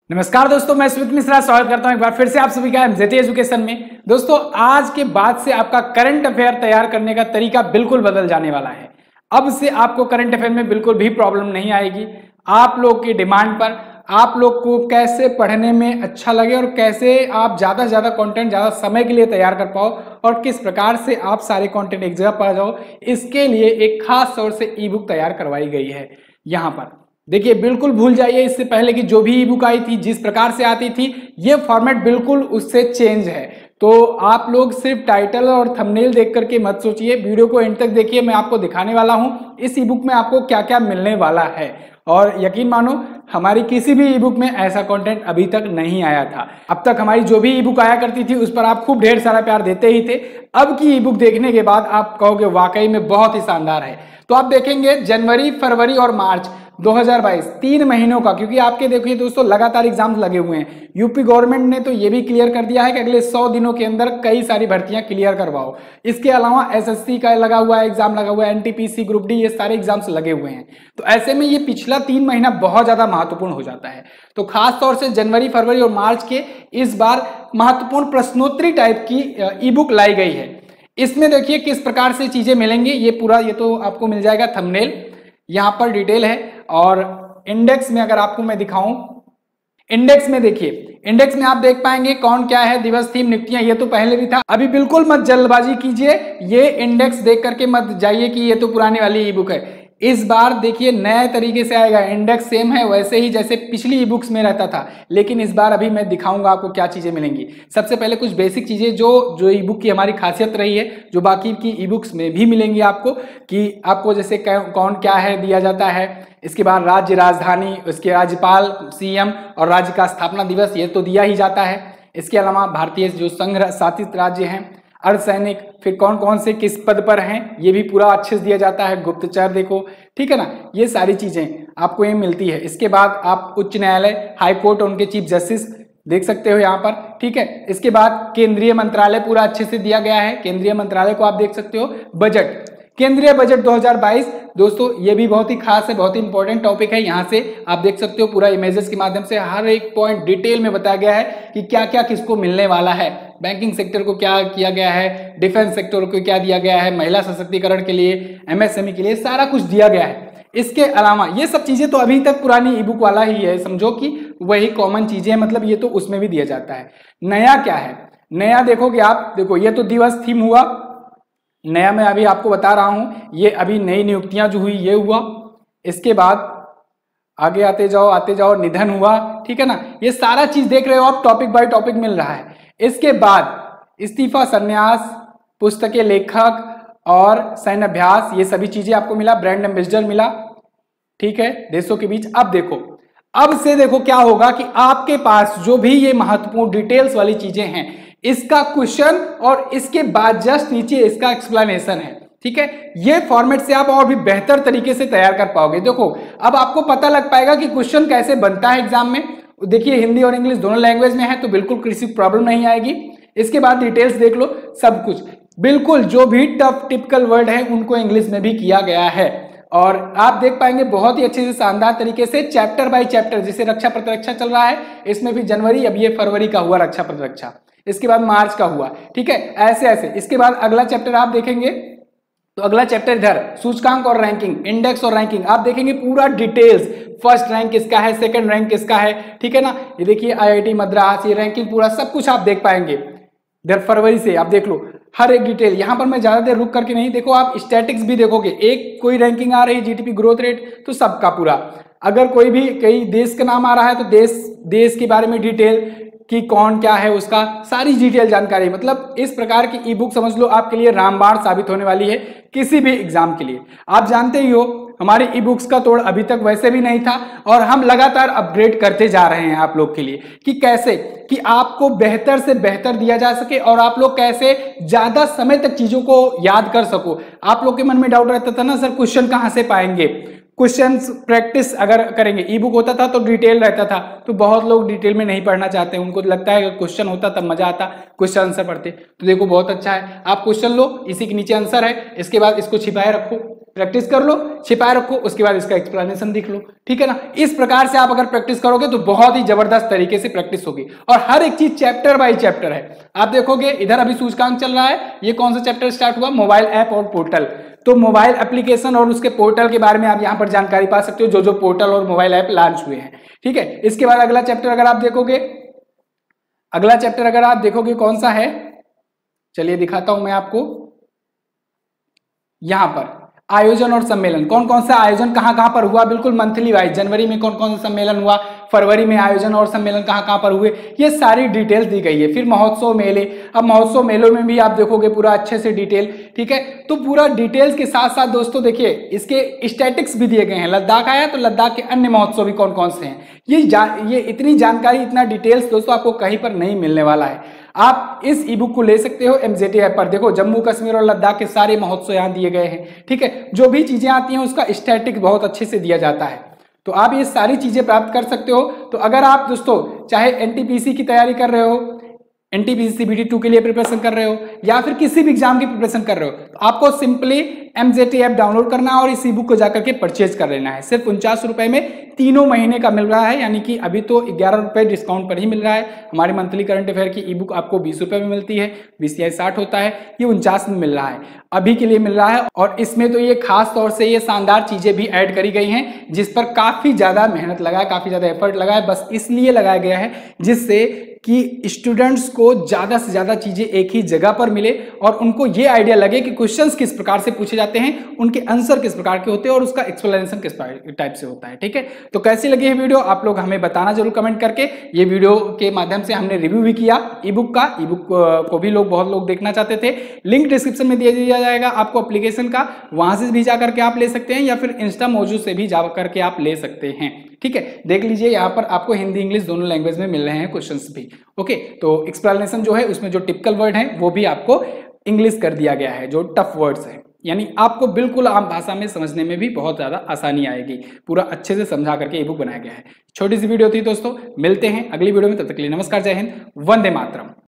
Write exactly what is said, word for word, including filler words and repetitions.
नमस्कार दोस्तों, मैं स्मित मिश्रा स्वागत करता हूं एक बार फिर से आप सभी का एमजेटी एजुकेशन में। दोस्तों, आज के बाद से आपका करंट अफेयर तैयार करने का तरीका बिल्कुल बदल जाने वाला है। अब से आपको करंट अफेयर में बिल्कुल भी प्रॉब्लम नहीं आएगी। आप लोग की डिमांड पर आप लोग को कैसे पढ़ने में अच्छा लगे और कैसे आप ज़्यादा से ज़्यादा कंटेंट ज़्यादा समय के लिए तैयार कर पाओ और किस प्रकार से आप सारे कंटेंट एक जगह पढ़ जाओ, इसके लिए एक खास तौर से ई बुक तैयार करवाई गई है। यहाँ पर देखिए, बिल्कुल भूल जाइए इससे पहले कि जो भी ई बुक आई थी जिस प्रकार से आती थी, ये फॉर्मेट बिल्कुल उससे चेंज है। तो आप लोग सिर्फ टाइटल और थंबनेल देख करके मत सोचिए, वीडियो को एंड तक देखिए। मैं आपको दिखाने वाला हूं इस ई बुक में आपको क्या क्या मिलने वाला है। और यकीन मानो, हमारी किसी भी ई बुक में ऐसा कंटेंट अभी तक नहीं आया था। अब तक हमारी जो भी ई बुक आया करती थी उस पर आप खूब ढेर सारा प्यार देते ही थे। अब की ई बुक देखने के बाद आप कहोगे वाकई में बहुत ही शानदार है। तो आप देखेंगे जनवरी, फरवरी और मार्च दो हज़ार बाईस तीन महीनों का, क्योंकि आपके देखिए दोस्तों लगातार एग्जाम्स लगे हुए हैं। यूपी गवर्नमेंट ने तो ये भी क्लियर कर दिया है कि अगले सौ दिनों के अंदर कई सारी भर्तियां क्लियर करवाओ। इसके अलावा एसएससी का लगा हुआ है एग्जाम, लगा हुआ है एनटीपीसी, ग्रुप डी, ये सारे एग्जाम्स लगे हुए हैं। तो ऐसे में ये पिछला तीन महीना बहुत ज्यादा महत्वपूर्ण हो जाता है। तो खास तौर से जनवरी, फरवरी और मार्च के इस बार महत्वपूर्ण प्रश्नोत्तरी टाइप की ई बुक लाई गई है। इसमें देखिए किस प्रकार से चीजें मिलेंगी, ये पूरा ये तो आपको मिल जाएगा थंबनेल, यहाँ पर डिटेल है। और इंडेक्स में अगर आपको मैं दिखाऊं, इंडेक्स में देखिए, इंडेक्स में आप देख पाएंगे कौन क्या है, दिवस, थीम, नियुक्तियां, ये तो पहले भी था। अभी बिल्कुल मत जल्दबाजी कीजिए, ये इंडेक्स देख करके मत जाइए कि ये तो पुरानी वाली ई बुक है। इस बार देखिए नए तरीके से आएगा। इंडेक्स सेम है वैसे ही जैसे पिछली ई बुक्स में रहता था, लेकिन इस बार अभी मैं दिखाऊंगा आपको क्या चीजें मिलेंगी। सबसे पहले कुछ बेसिक चीजें जो जो ई बुक की हमारी खासियत रही है, जो बाकी की ई बुक्स में भी मिलेंगी आपको, कि आपको जैसे कौन क्या है दिया जाता है। इसके बाद राज्य राजधानी, उसके राज्यपाल, सीएम और राज्य का स्थापना दिवस, ये तो दिया ही जाता है। इसके अलावा भारतीय जो संघ शासित राज्य हैं, अर्धसैनिक, फिर कौन कौन से किस पद पर हैं, ये भी पूरा अच्छे से दिया जाता है। गुप्तचर देखो, ठीक है ना, ये सारी चीजें आपको ये मिलती है। इसके बाद आप उच्च न्यायालय, हाई कोर्ट और उनके चीफ जस्टिस देख सकते हो यहाँ पर, ठीक है। इसके बाद केंद्रीय मंत्रालय पूरा अच्छे से दिया गया है, केंद्रीय मंत्रालय को आप देख सकते हो। बजट, केंद्रीय बजट दो हज़ार बाईस, दोस्तों ये भी बहुत ही खास है, बहुत ही इंपॉर्टेंट टॉपिक है। यहाँ से आप देख सकते हो पूरा इमेजेस के माध्यम से हर एक पॉइंट डिटेल में बताया गया है कि क्या क्या किसको मिलने वाला है। बैंकिंग सेक्टर को क्या किया गया है, डिफेंस सेक्टर को क्या दिया गया है, महिला सशक्तिकरण के लिए, एमएसएमई के लिए, सारा कुछ दिया गया है। इसके अलावा ये सब चीजें तो अभी तक पुरानी ई बुक वाला ही है, समझो कि वही कॉमन चीजें हैं, मतलब ये तो उसमें भी दिया जाता है। नया क्या है, नया देखोगे आप, देखो ये तो दिवस, थीम हुआ। नया मैं अभी आपको बता रहा हूं, ये अभी नई नियुक्तियां जो हुई ये हुआ। इसके बाद आगे आते जाओ आते जाओ, निधन हुआ, ठीक है ना, ये सारा चीज देख रहे हो आप, टॉपिक बाय टॉपिक मिल रहा है। इसके बाद इस्तीफा, संन्यास, पुस्तकें, लेखक और सैन्य अभ्यास, ये सभी चीजें आपको मिला। ब्रांड एम्बेसडर मिला, ठीक है, देशों के बीच। अब देखो, अब से देखो क्या होगा कि आपके पास जो भी ये महत्वपूर्ण डिटेल्स वाली चीजें हैं, इसका क्वेश्चन और इसके बाद जस्ट नीचे इसका एक्सप्लेनेशन है, ठीक है। ये फॉर्मेट से आप और भी बेहतर तरीके से तैयार कर पाओगे। देखो अब आपको पता लग पाएगा कि क्वेश्चन कैसे बनता है एग्जाम में। देखिए हिंदी और इंग्लिश दोनों लैंग्वेज में है, तो बिल्कुल किसी प्रॉब्लम नहीं आएगी। इसके बाद डिटेल्स देख लो, सब कुछ बिल्कुल जो भी टफ टिपिकल वर्ड है उनको इंग्लिश में भी किया गया है। और आप देख पाएंगे बहुत ही अच्छे से शानदार तरीके से चैप्टर बाय चैप्टर, जैसे रक्षा प्रतिरक्षा चल रहा है, इसमें भी जनवरी, अब ये फरवरी का हुआ रक्षा प्रतिरक्षा, इसके बाद मार्च का हुआ, ठीक है, ऐसे ऐसे। इसके बाद अगला चैप्टर आप देखेंगे, तो अगला चैप्टर इधर सूचकांक और रैंकिंग, इंडेक्स और रैंकिंग, आप देखेंगे पूरा डिटेल्स, फर्स्ट रैंक किसका है, सेकंड रैंक किसका है, ठीक है ना। ये देखिए आईआईटी मद्रास, ये रैंकिंग पूरा सब कुछ आप देख पाएंगे। इधर फरवरी से आप देख लो हर एक डिटेल। यहां पर मैं ज्यादा देर रुक करके नहीं, देखो आप स्टैटिक्स भी देखोगे, एक कोई रैंकिंग आ रही, जीडीपी ग्रोथ रेट, तो सबका पूरा। अगर कोई भी कई देश का नाम आ रहा है तो देश देश के बारे में डिटेल कि कौन क्या है उसका, सारी डिटेल जानकारी। मतलब इस प्रकार की ई बुक समझ लो आपके लिए रामबाण साबित होने वाली है किसी भी एग्जाम के लिए। आप जानते ही हो हमारे ई बुक्स का तोड़ अभी तक वैसे भी नहीं था, और हम लगातार अपग्रेड करते जा रहे हैं आप लोग के लिए, कि कैसे कि आपको बेहतर से बेहतर दिया जा सके और आप लोग कैसे ज्यादा समय तक चीजों को याद कर सको। आप लोग के मन में डाउट रहता था ना, सर क्वेश्चन कहाँ से पाएंगे, क्वेश्चंस प्रैक्टिस अगर करेंगे। ई बुक होता था तो डिटेल रहता था, तो बहुत लोग डिटेल में नहीं पढ़ना चाहते, उनको लगता है कि क्वेश्चन होता तब मजा आता, क्वेश्चन आंसर पढ़ते। तो देखो बहुत अच्छा है, आप क्वेश्चन लो, इसी के नीचे आंसर है, इसके बाद इसको छिपाए रखो, प्रैक्टिस कर लो, छिपाए रखो, उसके बाद इसका एक्सप्लेनेशन देख लो, ठीक है ना। इस प्रकार से आप अगर प्रैक्टिस करोगे तो बहुत ही जबरदस्त तरीके से प्रैक्टिस होगी और हर एक चीज चैप्टर बाय चैप्टर है। आप देखोगे इधर अभी सूचकांक चल रहा है, ये कौन सा चैप्टर स्टार्ट हुआ, मोबाइल ऐप और पोर्टल। तो मोबाइल एप्लीकेशन और उसके पोर्टल के बारे में आप यहां पर जानकारी पा सकते हो, जो जो पोर्टल और मोबाइल ऐप लॉन्च हुए हैं, ठीक है। इसके बाद अगला चैप्टर अगर आप देखोगे, अगला चैप्टर अगर आप देखोगे कौन सा है, चलिए दिखाता हूं मैं आपको। यहां पर आयोजन और सम्मेलन, कौन कौन सा आयोजन कहां कहां पर हुआ, बिल्कुल मंथली वाइज, जनवरी में कौन कौन सा सम्मेलन हुआ, फरवरी में आयोजन और सम्मेलन कहां कहां पर हुए, ये सारी डिटेल्स दी गई है। फिर महोत्सव मेले, अब महोत्सव मेलों में भी आप देखोगे पूरा अच्छे से डिटेल, ठीक है। तो पूरा डिटेल्स के साथ साथ दोस्तों देखिए इसके स्टैटिक्स भी दिए गए हैं। लद्दाख आया तो लद्दाख के अन्य महोत्सव भी कौन कौन से हैं, ये ये इतनी जानकारी, इतना डिटेल्स दोस्तों आपको कहीं पर नहीं मिलने वाला है। आप इस ई बुक को ले सकते हो एमजेटी ऐप पर। देखो जम्मू कश्मीर और लद्दाख के सारे महोत्सव यहाँ दिए गए हैं, ठीक है। जो भी चीजें आती हैं उसका स्टैटिक बहुत अच्छे से दिया जाता है, तो आप ये सारी चीजें प्राप्त कर सकते हो। तो अगर आप दोस्तों चाहे एनटीपीसी की तैयारी कर रहे हो, एनटीपीसी सीबीटी टू के लिए प्रिपरेशन कर रहे हो, या फिर किसी भी एग्जाम की प्रिपरेशन कर रहे हो, तो आपको सिंपली एमजेटी ऐप डाउनलोड करना है और इस ई बुक को जाकर के परचेज कर लेना है। सिर्फ उनचास रुपए में तीनों महीने का मिल रहा है, यानी कि अभी तो ग्यारह रुपए डिस्काउंट पर ही मिल रहा है। हमारी मंथली करंट अफेयर की ई बुक आपको बीस रुपए में मिलती है, बीस या साठ होता है, ये उनचास में मिल रहा है, अभी के लिए मिल रहा है। और इसमें तो ये खास तौर से ये शानदार चीजें भी ऐड करी गई हैं, जिस पर काफी ज्यादा मेहनत लगा है, काफी ज्यादा एफर्ट लगा है, बस इसलिए लगाया गया है जिससे कि स्टूडेंट्स को ज्यादा से ज्यादा चीजें एक ही जगह पर मिले और उनको ये आइडिया लगे कि क्वेश्चंस किस प्रकार से पूछे जाते हैं, उनके आंसर किस प्रकार के होते हैं और उसका एक्सप्लेनेशन किस टाइप से होता है, ठीक है। तो कैसी लगी है वीडियो आप लोग हमें बताना जरूर कमेंट करके। ये वीडियो के माध्यम से हमने रिव्यू भी किया ई बुक का, ई बुक को भी लोग बहुत लोग देखना चाहते थे। लिंक डिस्क्रिप्शन में दे दिया जाएगा आपको एप्लीकेशन का, वहां से भी जाकर के आप ले सकते हैं या फिर इंस्टा मौजूद से भी जाकर के आप ले सकते हैं, ठीक है। देख लीजिए यहाँ पर आपको हिंदी इंग्लिश दोनों लैंग्वेज में मिल रहे हैं क्वेश्चंस भी, ओके। तो एक्सप्लेनेशन जो है उसमें जो टिपिकल वर्ड है वो भी आपको इंग्लिश कर दिया गया है, जो टफ वर्ड्स है, यानी आपको बिल्कुल आम भाषा में समझने में भी बहुत ज्यादा आसानी आएगी। पूरा अच्छे से समझा करके ई बुक बनाया गया है। छोटी सी वीडियो थी दोस्तों, मिलते हैं अगली वीडियो में, तब तक के लिए नमस्कार, जय हिंद, वंदे मातरम।